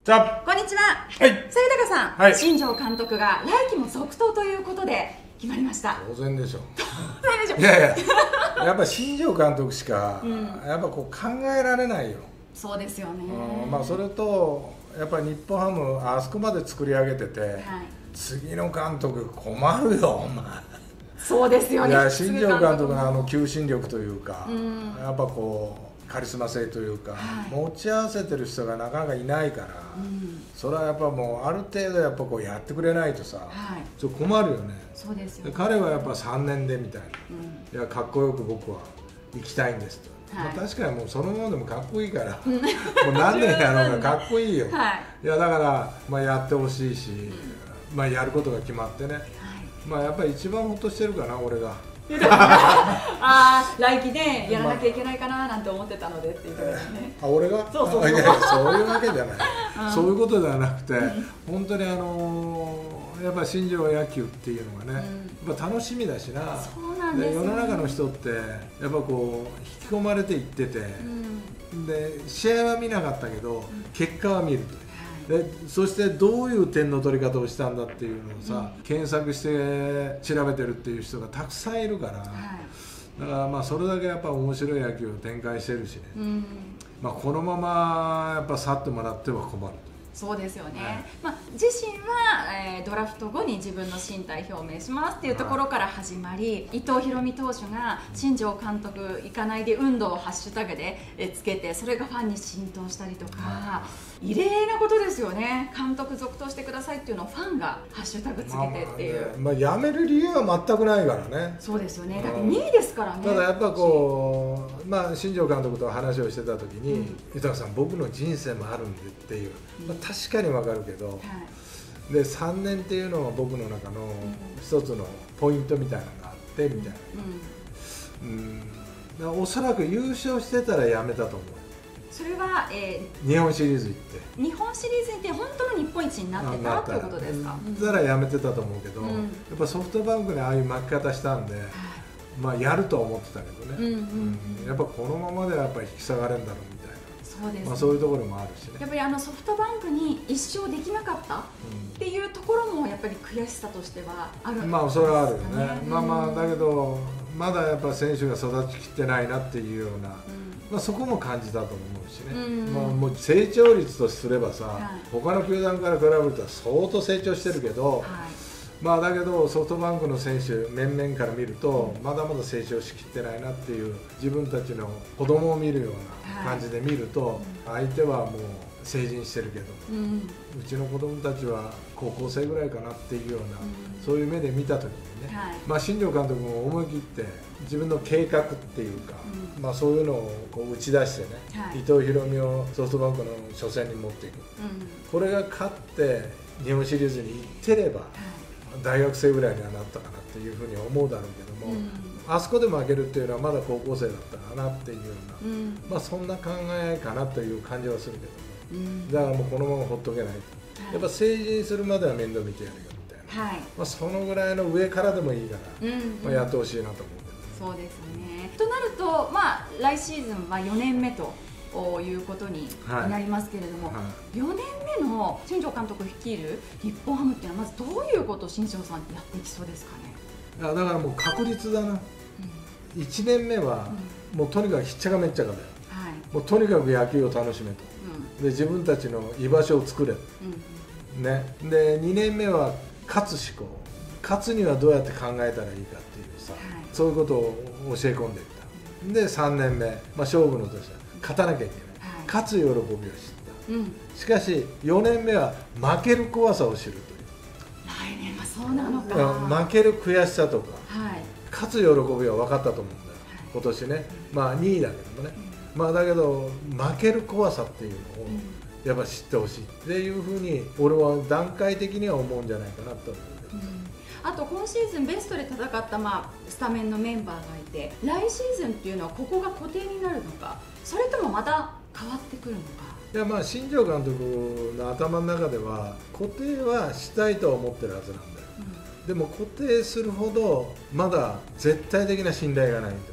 じゃあ、 こんにちは。 はい。 さゆたかさん、 はい新庄監督が来季も続投ということで決まりました。 当然でしょ。 当然でしょ。 いやいや、やっぱ新庄監督しか、やっぱこう考えられないよ。 そうですよね。 まあそれとやっぱり日本ハムあそこまで作り上げてて、 はい、 次の監督困るよお前。 そうですよね。 いや新庄監督の求心力というか、やっぱこうカリスマ性というか、持ち合わせてる人がなかなかいないから、それはやっぱもうある程度やっぱこうやってくれないとさ、ちょっと困るよね。 そうですよね。 彼はやっぱ3年でみたいな、いやかっこよく僕は行きたいんですと。まあ確かにもうそのままでもかっこいいからもう何年やろうがかっこいいよ、いやだからまあやってほしいし、まあやることが決まってね、まあやっぱり一番ほっとしてるかな俺が。 ああ来季でやらなきゃいけないかななんて思ってたのでっていうことですね。 あ俺がそうそうそう、 いやそういうわけじゃないそういうことではなくて、本当にやっぱ新庄野球っていうのがね、やっぱ楽しみだしな。 そうなんですよね。 世の中の人ってやっぱこう引き込まれていってて、で試合は見なかったけど、結果は見ると。でそしてどういう点の取り方をしたんだっていうのをさ、検索して調べてるっていう人がたくさんいるから、だからまあそれだけやっぱ面白い野球を展開してるしね、まあこのままやっぱ去ってもらっては困ると。 そうですよね、まあ、自身は、ドラフト後に自分の進退表明しますっていうところから始まり、伊藤大海投手が新庄監督行かないで運動をハッシュタグでつけて、それがファンに浸透したりとか、異例なことですよね。監督続投してくださいっていうのをファンがハッシュタグつけてっていう、 まあ辞める理由は全くないからね。 そうですよね。だって2位ですからね。 ただやっぱこう、まあ新庄監督と話をしてた時に、豊さん僕の人生もあるんでっていう、確かに分かるけど、で3年っていうのは僕の中の一つのポイントみたいなのがあってみたいな、おそらく優勝してたらやめたと思う。 それは、 日本シリーズ行って日本シリーズに行って本当の日本一になってたということですか。 だからやめてたと思うけど、やっぱソフトバンクにああいう負け方したんで、まあやるとは思ってたけどね、やっぱこのままではやっぱり引き下がれるんだろうみたいな。 そうですね、 まあそういうところもあるしね。 やっぱりソフトバンクに一勝できなかったっていうところもやっぱり悔しさとしてはあるんですかね。 まあそれはあるよね。まあまあだけどまだやっぱ選手が育ちきってないなっていうような、まあそこも感じたと思うしね。まあもう成長率とすればさ、他の球団から比べると相当成長してるけど、まあだけどソフトバンクの選手面々から見るとまだまだ成長しきってないなっていう、自分たちの子供を見るような感じで見ると、相手はもう成人してるけど、うちの子供たちは高校生ぐらいかなっていうような、そういう目で見た時にね、まあ新庄監督も思い切って自分の計画っていうか、まあそういうのをこう打ち出してね、伊藤大海をソフトバンクの初戦に持っていく、これが勝って日本シリーズに行ってれば、大学生ぐらいにはなったかなっていうふうに思うだろうけども、あそこで負けるっていうのはまだ高校生だったかなっていうような、まあそんな考えかなという感じはするけどね、だからもうこのままほっとけないと、やっぱ成人するまでは面倒見てやるよみたいな、まあそのぐらいの上からでもいいから、まあやってほしいなと思うけどね。 そうですね。となると、まあ来シーズンは4年目ということになりますけれども、4年目の新庄監督率いる日本ハムっていうのはまずどういうことを新庄さんやっていきそうですかね。 だからもう確率だな、1年目はもうとにかくひっちゃかめっちゃかだよ、もうとにかく野球を楽しめと、で自分たちの居場所を作れ、ね、で2年目は勝つ思考、勝つにはどうやって考えたらいいかっていうさ、そういうことを教え込んでいった。で3年目、まあ、勝負の年だ、勝たなきゃいけない、勝つ喜びを知った、しかし4年目は負ける怖さを知るという。 来年はそうなのか。 負ける悔しさとか、勝つ喜びは分かったと思うんだよ、今年ね。まあ2位だけどもね、まあだけど負ける怖さっていうのをやっぱ知ってほしいっていうふうに俺は段階的には思うんじゃないかなと思うけど、 あと今シーズンベストで戦った、まあ、スタメンのメンバーがいて、来シーズンっていうのはここが固定になるのか、それともまた変わってくるのか。 いやまあ新庄監督の頭の中では固定はしたいとは思ってるはずなんだよ、でも固定するほどまだ絶対的な信頼がないと、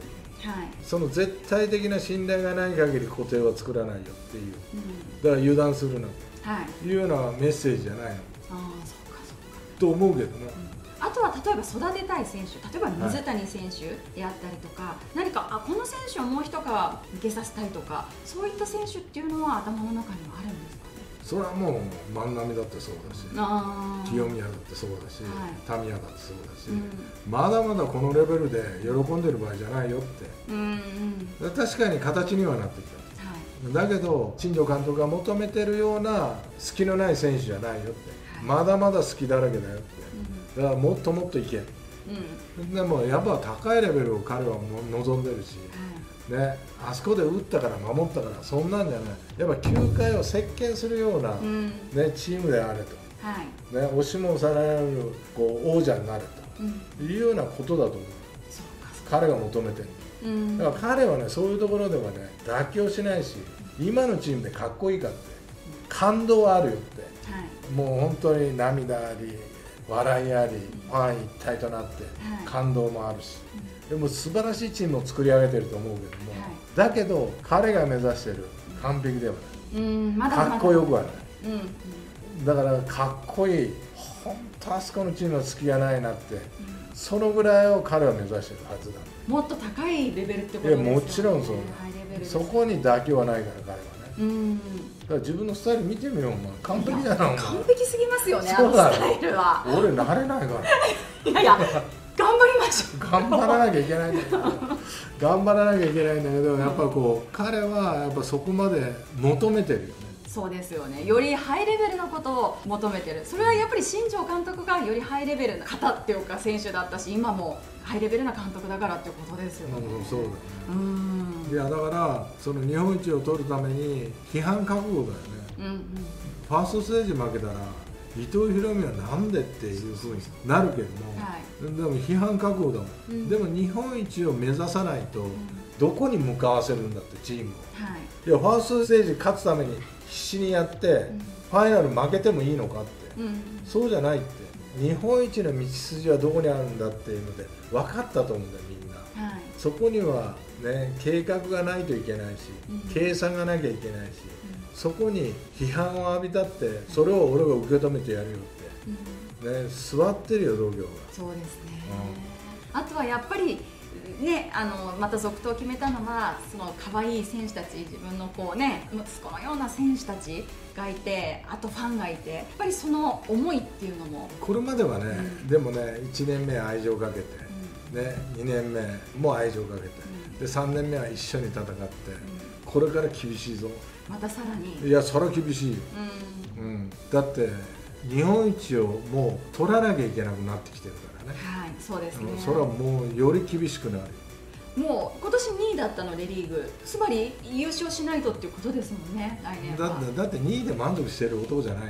その絶対的な信頼がない限り固定は作らないよっていう、だから油断するなというようなメッセージじゃないのと思うけどね。 あとは例えば育てたい選手、例えば水谷選手であったりとか、何かこの選手をもう一皮抜けさせたいとか、そういった選手っていうのは頭の中にはあるんですかね。 それはもう万波だってそうだし、清宮だってそうだし、タミヤだってそうだし、まだまだこのレベルで喜んでる場合じゃないよって、確かに形にはなってきた、だけど新庄監督が求めてるような隙のない選手じゃないよって、まだまだ好きだらけだよって、だからもっともっといけ、でもやっぱ高いレベルを彼は望んでるし、ね、あそこで打ったから守ったからそんなんじゃない、やっぱ球界を席巻するような、ね、チームであれと、ね、押しも押される王者になれと、いうようなことだと思う、彼が求めてる、だから彼はね、そういうところではね妥協しないし、今のチームでかっこいいかって感動はあるよって、もう本当に涙あり笑いありファン一体となって感動もあるし、でも素晴らしいチームを作り上げてると思うけども、だけど彼が目指してる完璧ではない、かっこよくはない、だからかっこいい、本当あそこのチームは隙がないなって、そのぐらいを彼は目指してるはずだ。 もっと高いレベルってことですよね。 いやもちろんそうだ、そこに妥協はないから彼はね、だから自分のスタイル見てみよう、完璧だな、完璧すぎますよね、あのスタイルは。 俺慣れないからいやいや頑張りましょう。 頑張らなきゃいけないんだけど頑張らなきゃいけないんだけど、やっぱ彼はやっぱそこまで求めてるよね。 そうですよね、よりハイレベルなことを求めてる。それはやっぱり新庄監督がよりハイレベルな方っていうか選手だったし、今もハイレベルな監督だからっていうことですよね。 そうだね。いやだからその日本一を取るために批判覚悟だよね。ファーストステージ負けたら伊藤大海はなんでっていうふうになるけども、でも批判覚悟だもん、でも日本一を目指さないとどこに向かわせるんだってチームを、いやファーストステージ勝つために必死にやって、ファイナル負けてもいいのかって、そうじゃないって、日本一の道筋はどこにあるんだっていうので分かったと思うんだよみんな、そこにはね計画がないといけないし、計算がなきゃいけないし、そこに批判を浴びたってそれを俺が受け止めてやるよって、座ってるよ同業が。 そうですね、あとはやっぱりね、また続投を決めたのはその可愛い選手たち、自分の息子のような選手たちがいて、あとファンがいて、やっぱりその思いっていうのもこれまではね、でもね1年目は愛情かけて、2年目も愛情かけて、で3年目は一緒に戦って、これから厳しいぞ、 またさらに、 いやそれは厳しいよ、だって日本一をもう取らなきゃいけなくなってきてるからね。 そうですね。 それはもうより厳しくなる。 もう今年2位だったのでリーグ、つまり優勝しないとっていうことですもんね、来年は。だって2位で満足してる男じゃないから、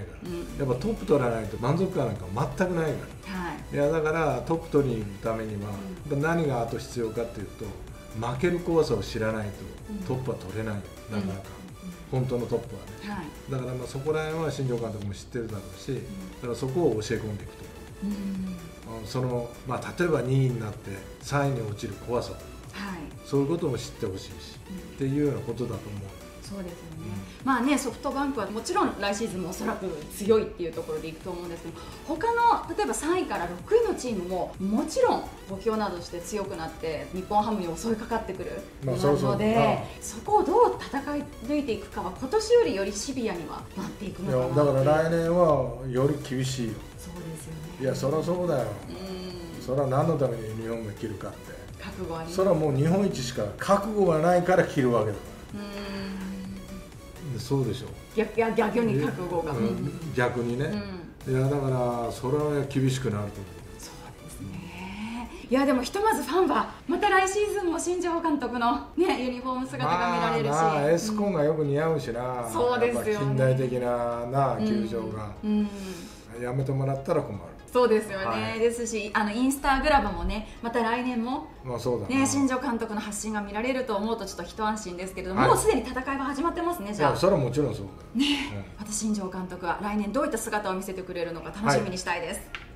やっぱトップ取らないと満足感なんか全くないから、いやだからトップ取りに行くためには、何があと必要かっていうと、負ける怖さを知らないとトップは取れない、なかなか、本当のトップはね、だからそこら辺は新庄監督も知ってるだろうし、だからそこを教え込んでいくと、例えば2位になって3位に落ちる怖さとか、そういうことも知ってほしいし、っていうようなことだと思う。そうですよね、ソフトバンクはもちろん来シーズンもおそらく強いっていうところでいくと思うんですけど、他の例えば3位から6位のチームももちろん補強などして強くなって日本ハムに襲いかかってくるので、そこをどう戦い抜いていくかは今年よりよりシビアにはなっていくのかな。 だから来年はより厳しいよ。 そうですよね。 いやそりゃそうだよ。それは何のために日本が切るかって、 覚悟あります。 それはもう日本一しか覚悟がないから切るわけだから。そうでしょ。 逆に覚悟が、 逆にね、いやだからそれは厳しくなると思う。 そうですね。いやでもひとまずファンはまた来シーズンも新庄監督のねユニフォーム姿が見られるし、 エスコンがよく似合うしな。 そうですよね。 近代的な球場が、やめてもらったら困る。 そうですよね、ですしインスタグラムもね、また来年も、新庄監督の発信が見られると思うとちょっと一安心ですけれども、もうすでに戦いは始まってますね。じゃあそれはもちろんそうだね、また新庄監督は来年どういった姿を見せてくれるのか楽しみにしたいです。